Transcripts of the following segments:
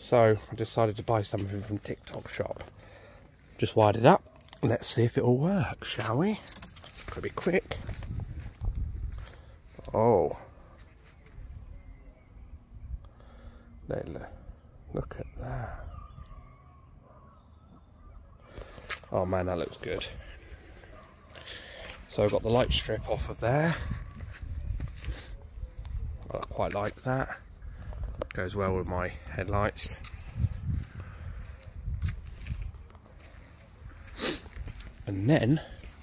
So I decided to buy something from TikTok shop. Just wired it up. Let's see if it all works, shall we? Could be quick. Oh. Look at that. Oh man, that looks good. So I've got the light strip off of there. I quite like that. Goes well with my headlights. And then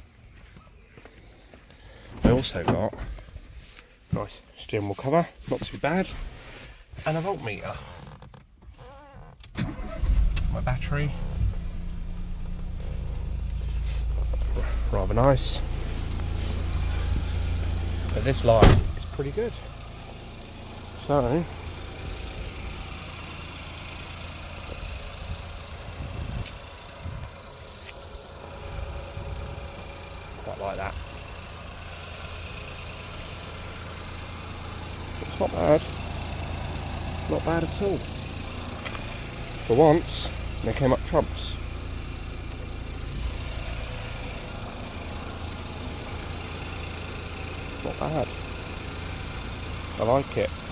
I also got a nice steering wheel cover, not too bad, and a voltmeter. My battery, rather nice. But this light is pretty good. So quite like that. It's not bad. Not bad at all. For once, they came up trumps. Not bad. I like it.